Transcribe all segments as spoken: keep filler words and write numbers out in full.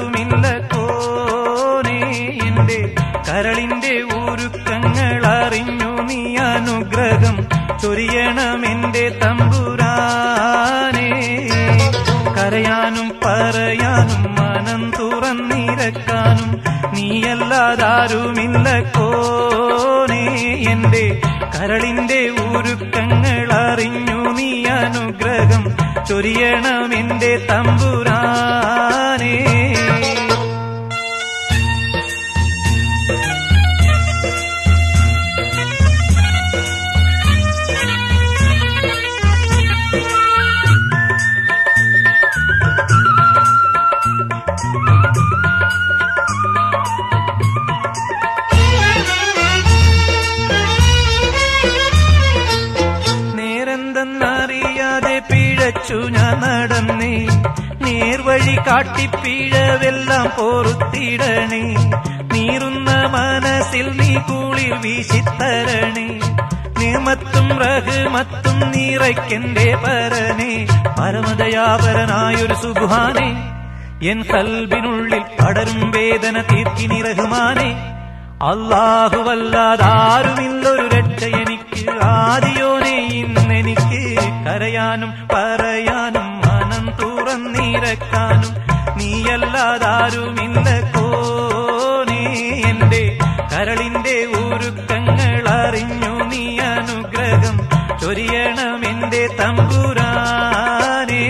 യാതൊരുമില്ല കോനേ എന്റെ കരളിന്റെ ഊരുക്കങ്ങൾ അറിഞ്ഞു നീ അനുഗ്രഹം ചൊരിയണമെന്റെ തമ്പുരാനേ. കരയാനും പറയാനും മനം തുറന്നിരക്കാനും നീയല്ലാതാരുമില്ല കോനേ എന്റെ കരളിന്റെ ഊരുക്കങ്ങൾ അറിഞ്ഞു നീ അനുഗ്രഹം ചൊരിയണമെന്റെ തമ്പുരാനേ. നേരെന്തെന്നറിയാതെ പിഴച്ചു ഞാൻ നടന്നേ, നേർവഴി കാട്ടിപ്പിഴവെല്ലാം പൊറുത്തിടണേ. നീറുന്ന മനസ്സിൽ നീ കുളിർ വീശിത്തരണേ, നിയമത്തും റഹ്മത്തും നിറയ്ക്കെന്റെ പരനെ. പരമദയാപരനായൊരു സുബ്ഹാനേ, എൻ കൽബിനുള്ളിൽ പടരും വേദന തീർക്കിനി റഹ്മാനേ. അല്ലാഹുവല്ലാതാരുമില്ലൊരു രക്ഷ എനിക്ക്, ആദിയോനെ ഇന്നെനിക്ക് കരയാനും പറയാനും മനം തുറന്നിരക്കാനും നീയല്ലാതാരുമില്ല കോനേ എന്റെ കരളിന്റെ ഊരുക്കങ്ങൾ അറിഞ്ഞു നീ അനുഗ്രഹം ചൊരിയണമെന്റെ തമ്പുരാനേ.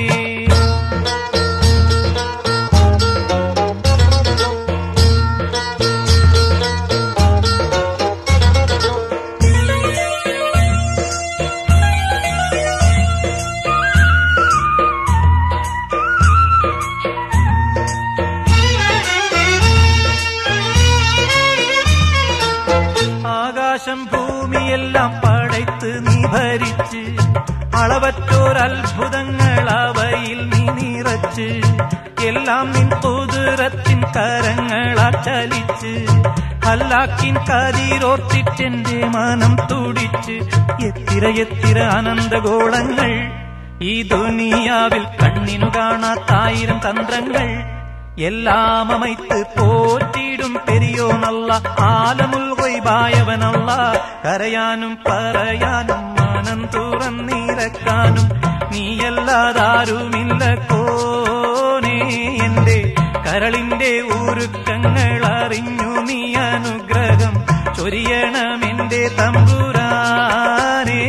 ആകാശം ഭൂമിയെല്ലാം പടയ്ത്ത് നീ ഭരിച്ച്, അളവറ്റോരത്ഭുതങ്ങൾ അവയിൽ നീ നിറച്ച്, എല്ലാം നിൻ കുദ്റത്തിൻ കരങ്ങളാൽ ചലിച്ച്, ഹല്ലാക്കിൻ കതിരോർത്തിട്ടെന്റെ മനം തുടിച്ച്. എത്തിര എത്തിര അനന്തഗോളങ്ങൾ ഈ ദുനിയാവിൽ കണ്ണിനു കാണാത്തായിരം തന്ത്രങ്ങൾ, എല്ലാം അമൈത്ത് പോറ്റിടും പെരിയോനല്ല, ആലമുൽ ഗൈബായവനല്ല. കരയാനും പറയാനും മനം തുറന്നിരക്കാനും നീയല്ലാതാരുമില്ല കോനേ എന്റെ കരളിന്റെ ഊരുക്കങ്ങൾ അറിഞ്ഞു നീ അനുഗ്രഹം ചൊരിയണമെന്റെ തമ്പുരാനേ.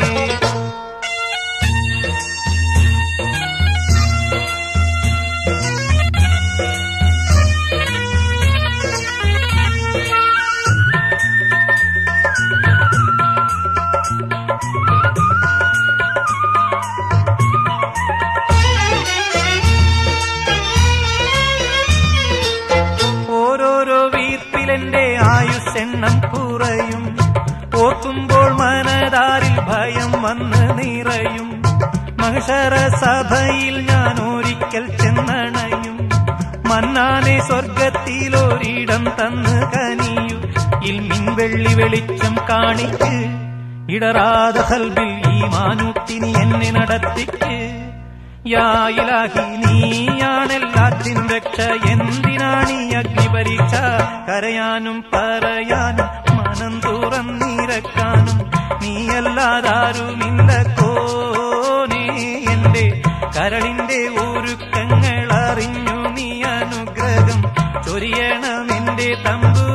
ഓരോരോ വീർപ്പിലെന്റെ ആയുസ്സെണ്ണം കുറയും, ഓർക്കുമ്പോൾ മനതാരിൽ ഭയം വന്ന് നിറയും. മഹ്ശറ സഭയിൽ ഞാൻ ഒരിക്കൽ ചെന്നണയും, മന്നാനെ സ്വർഗത്തിലൊരിടം തന്ന് കനിയു. ഇൽമിൻ വെള്ളി വെളിച്ചം കാണിക്ക്, ഇടറാതെ ഖൽബിൽ ഈമാനൂട്ടിനി എന്നെ നടത്തിക്ക്. യാ ഇലാഹി നീയാണെല്ലാത്തിൻ രക്ഷ, എന്തിനാണീ അഗ്നിപരീക്ഷ? കരയാനും പറയാനും മനം തുറന്നിരക്കാനും നീയല്ലാതാരുമില്ല കോനേ എന്റെ കരളിന്റെ ഊരുക്കങ്ങൾ അറിഞ്ഞു നീ അനുഗ്രഹം ചൊരിയണമെന്റെ തമ്പു